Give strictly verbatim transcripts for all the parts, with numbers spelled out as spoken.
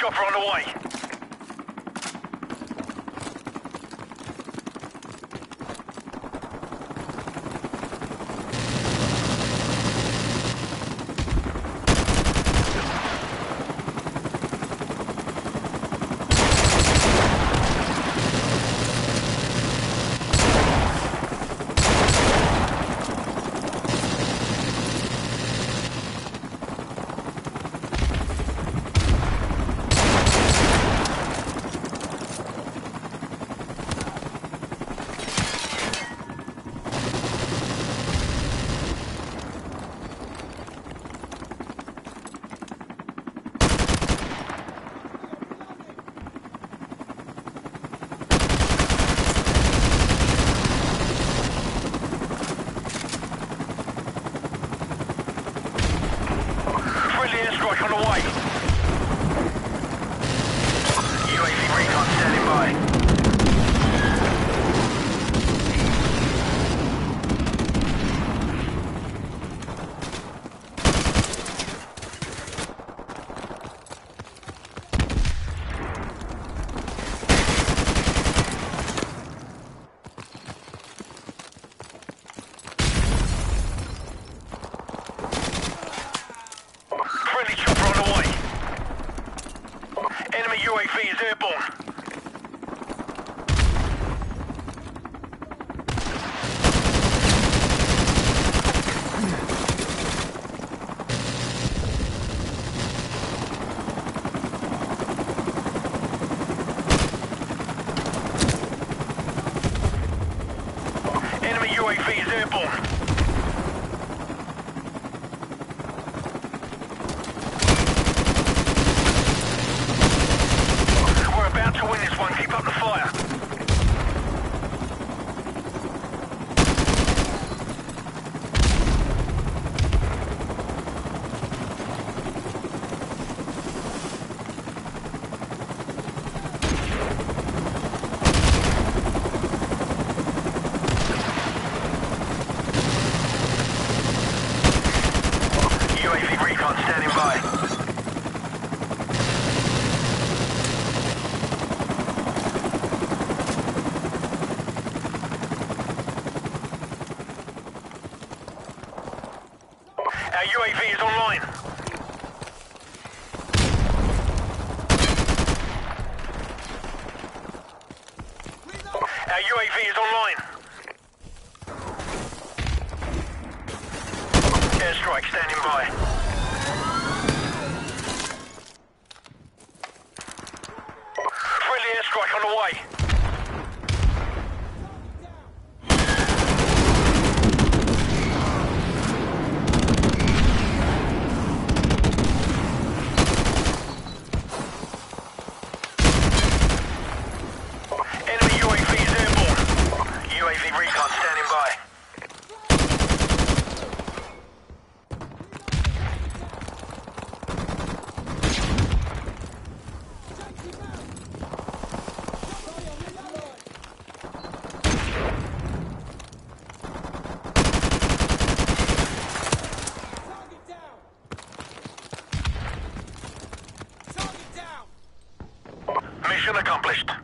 chopper on the way. Airstrike on the way. U A V recon standing by. Friendly chopper on the way. Enemy U A V is airborne. Enemy U A V is airborne. To win this one, keep up the fire. U A V recon standing by. Our U A V is online. Our U A V is online. Airstrike standing by. Friendly airstrike on the way. U A V recon standing by. Mission accomplished.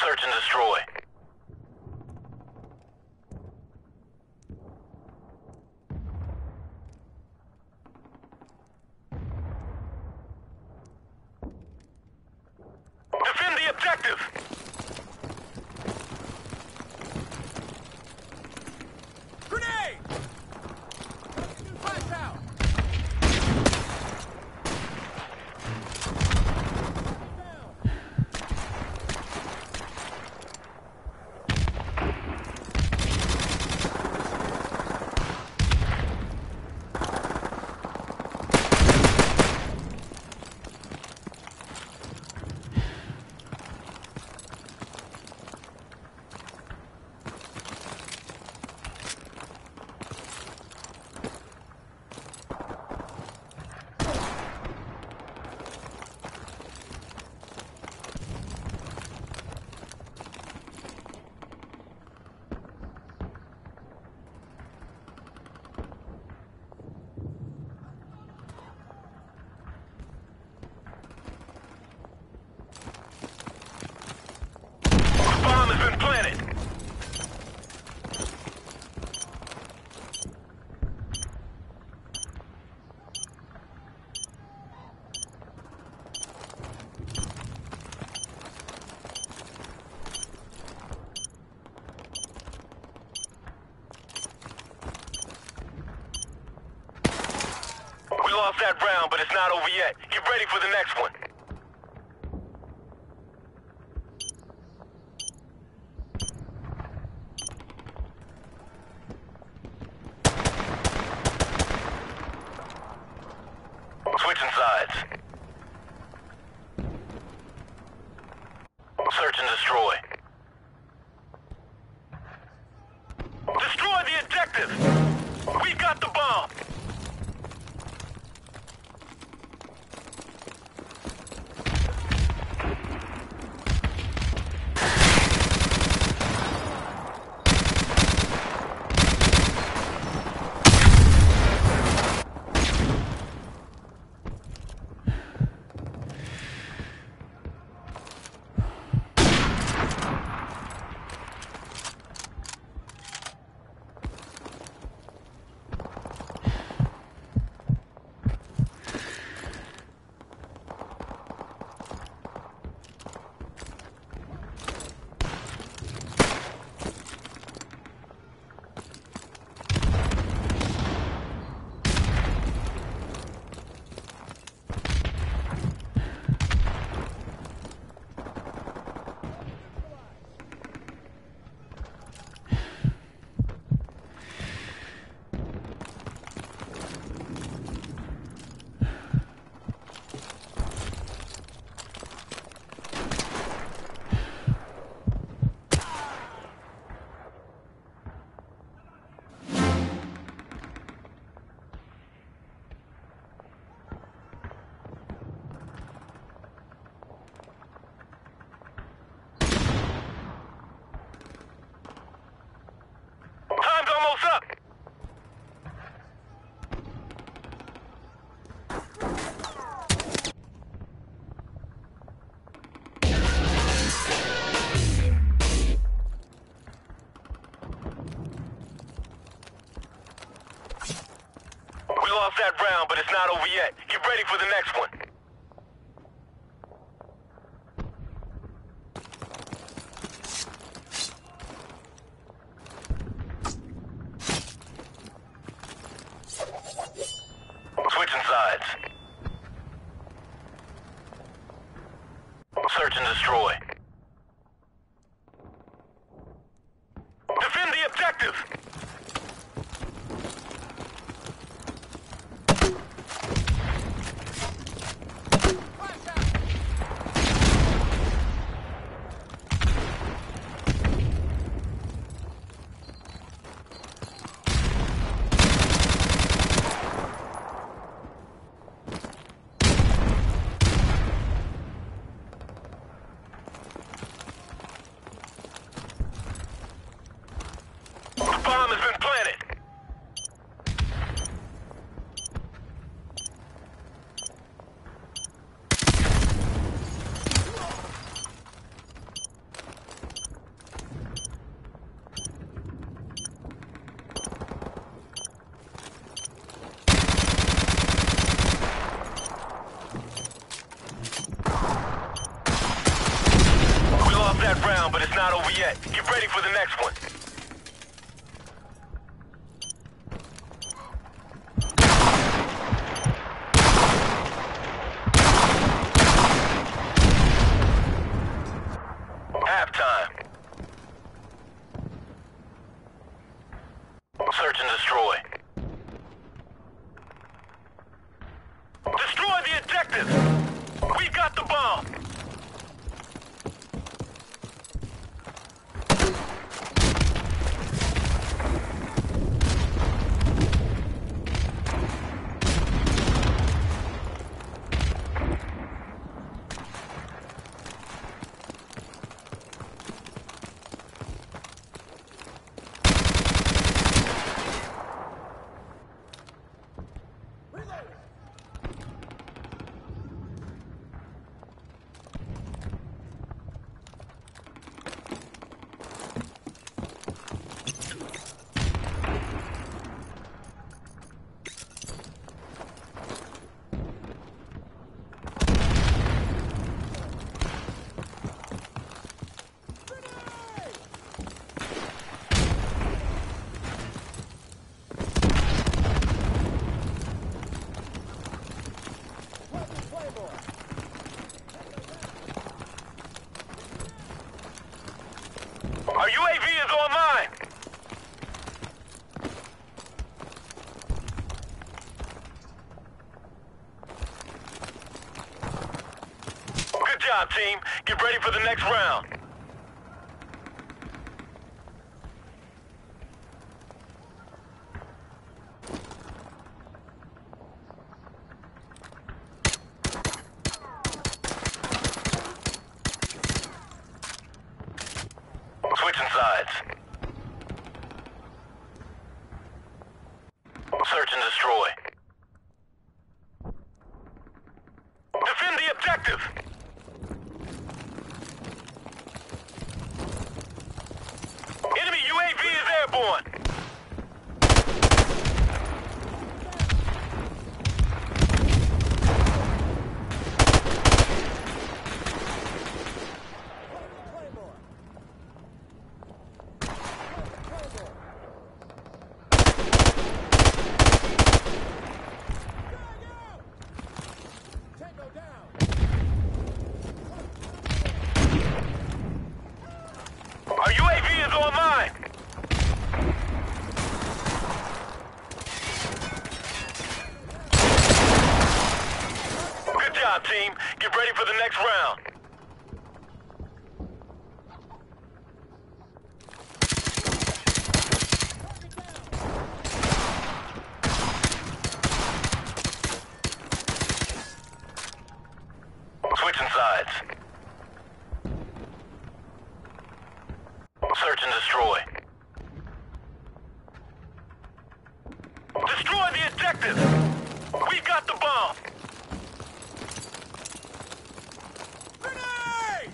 Search and destroy. Defend the objective! Grenade! Flash out! Bomb has been planted. We lost that round, but it's not over yet. Get ready for the next one. Switching sides. Search and destroy. Destroy the objective! We got the bomb! Lost that round, but it's not over yet. Get ready for the next one. Switching sides. Search and destroy. Defend the objective! not over yet. Get ready for the next one. Halftime. Search and destroy. Destroy the objective! We got the bomb! Our U A V is online! Good job, team. Get ready for the next round. Switching sides. Search and destroy. Defend the objective! Enemy U A V is airborne! Our U A V is online! Good job, team. Get ready for the next round. Switching sides. Search and destroy. Destroy the objective! We got the bomb! Grenade!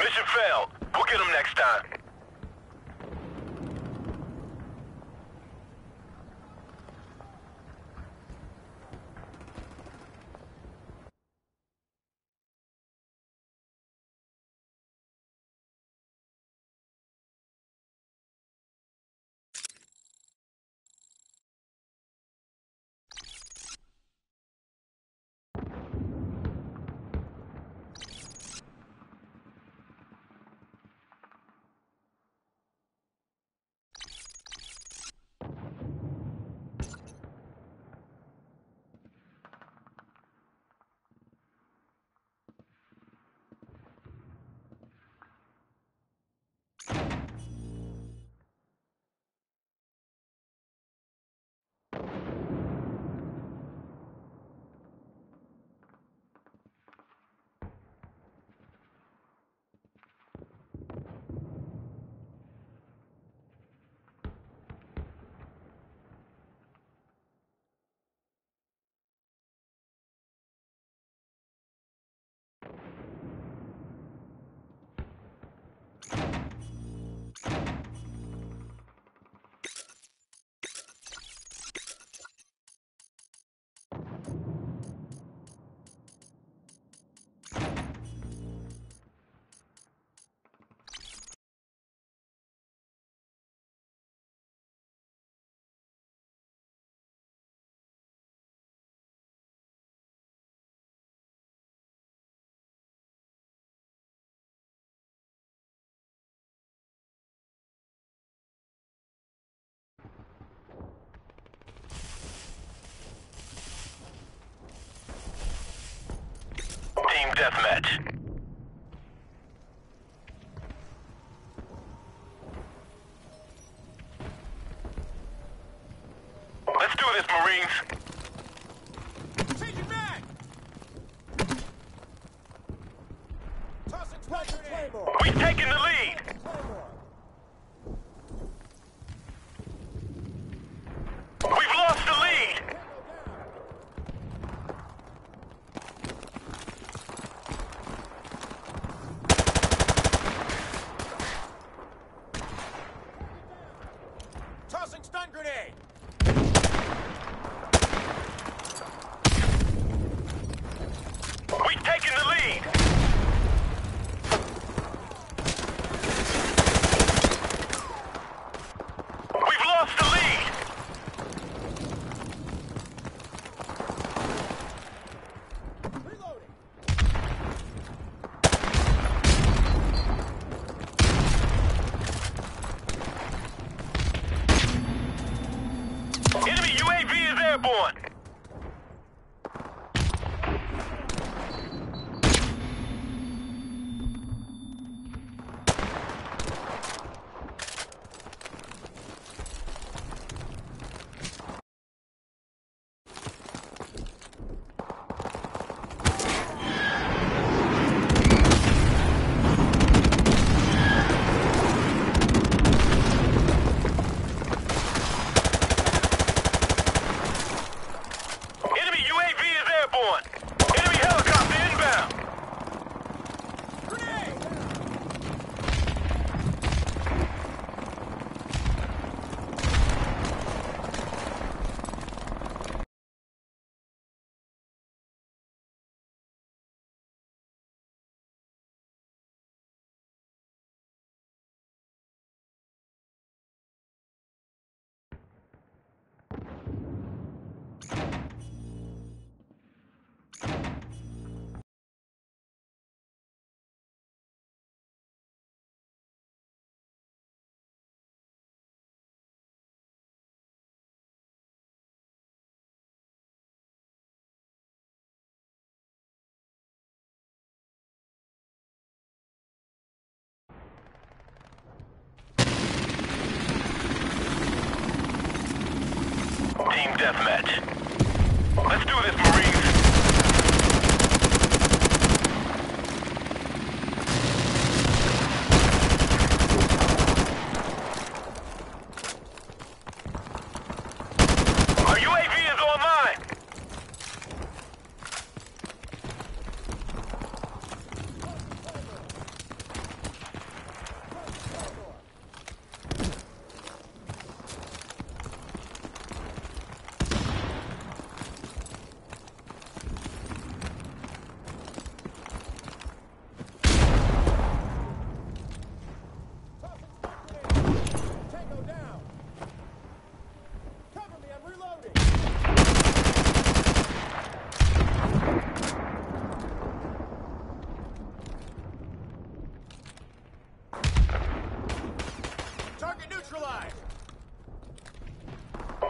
Mission failed. We'll get them next time. Team deathmatch. Let's do this, Marines. Changing mag! Tossing Claymore! We've taken the lead. We've lost the lead. Tossing stun grenade! We've taken the lead. We've lost the lead. Reloading! Enemy U A V is airborne. Enemy U A V is airborne. Enemy helicopter inbound. Grenade! Team deathmatch. Let's do this, Marines. Our U A V is online.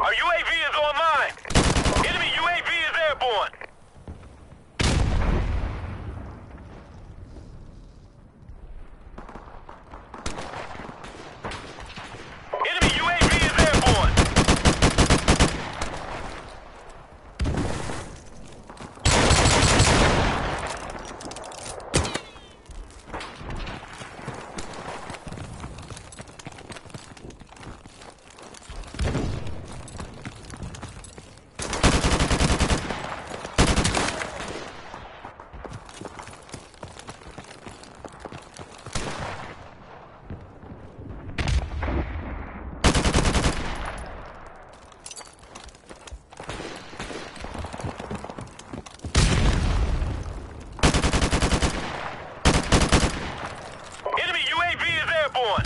Our U A V is online. Enemy U A V is airborne. Enemy U A V is airborne. Enemy U A V is airborne.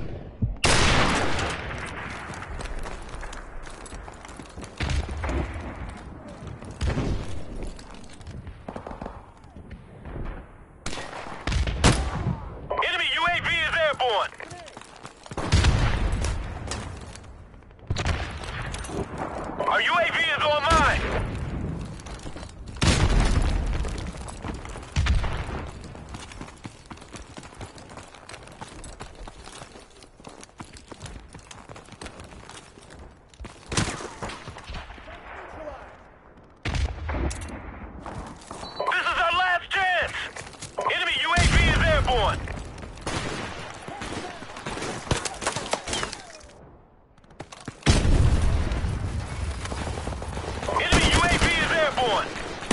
Enemy U A V is airborne. Our U A V is online. This is our last chance! Enemy U A V is airborne! Enemy U A V is airborne!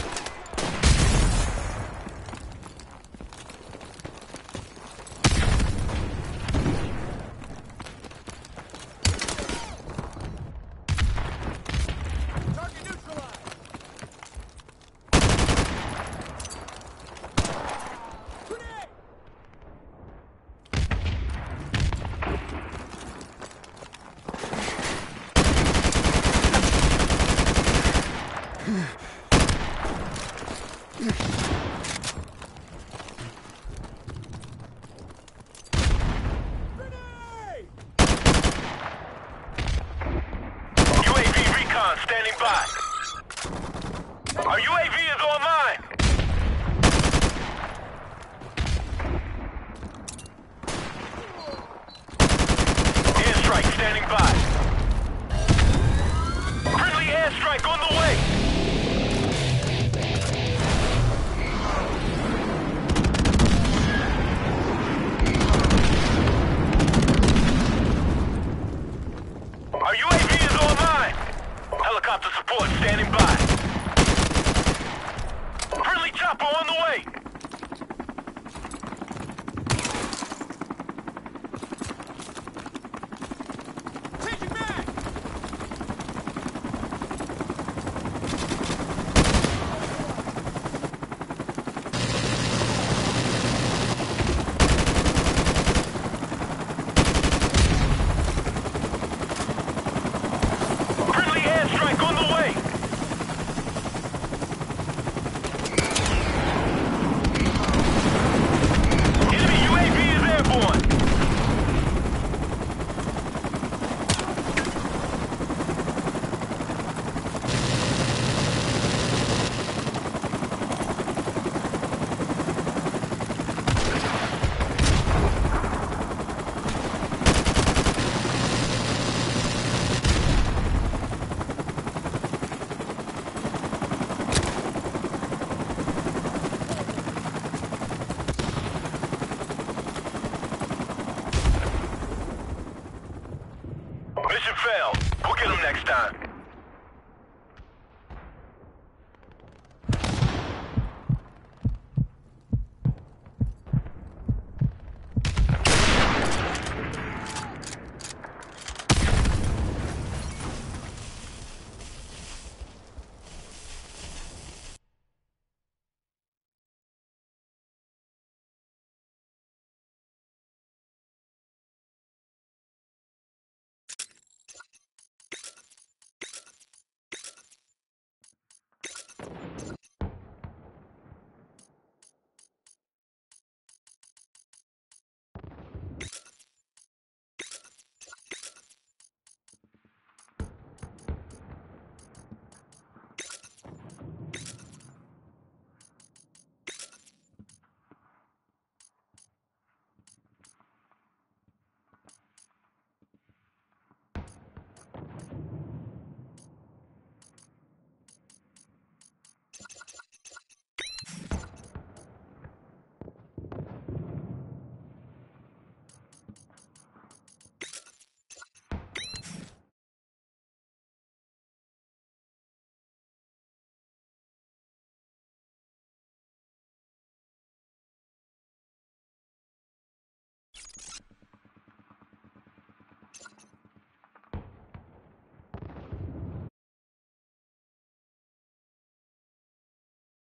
Target neutralized. Grenade! Grenade! U A V recon standing by. Our U A V is online. Airstrike standing by. Friendly airstrike on the way. Our U A V is online. Helicopter support standing by. Friendly chopper on the way. Changing back! Friendly airstrike on the way. Enemy U A V is airborne. Mission failed. We'll get them next time.